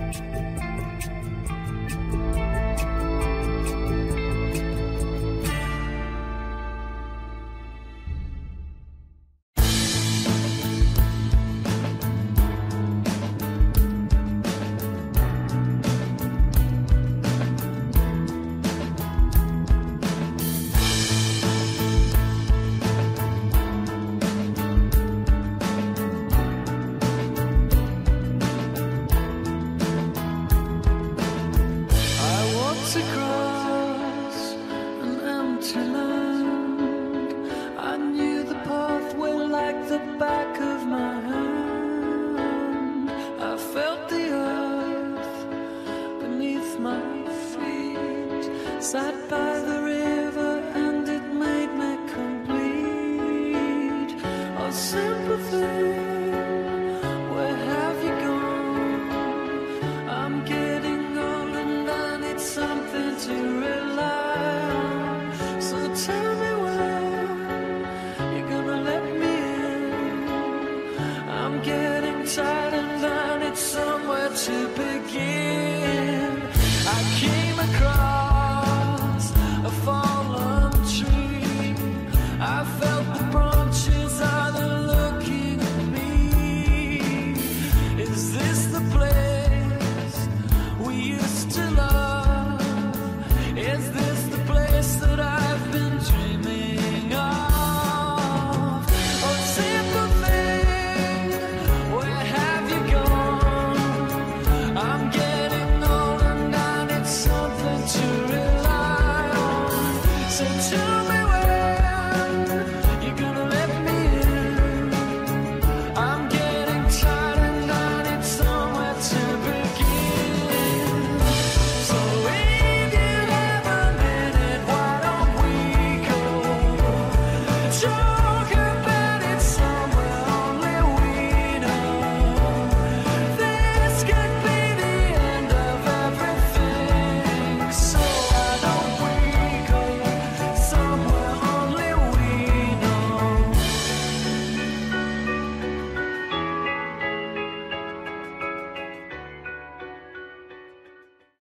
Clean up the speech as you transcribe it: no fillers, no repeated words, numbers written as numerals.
Sat by the river and it made me complete. Oh, sympathy, where have you gone? I'm getting old and I need something to rely on. So tell me when you're gonna let me in. I'm getting tired and I need somewhere to begin. I came across a fallen tree. I felt the branches either looking at me. Is this the place we used to love? Is this the place that I've been dreaming of? Oh, sympathy, where have you gone? I'm getting old and I need something to rely on. So tell me when you're gonna let me in. I'm getting tired and I need somewhere to begin. So if you have a minute, why don't we go?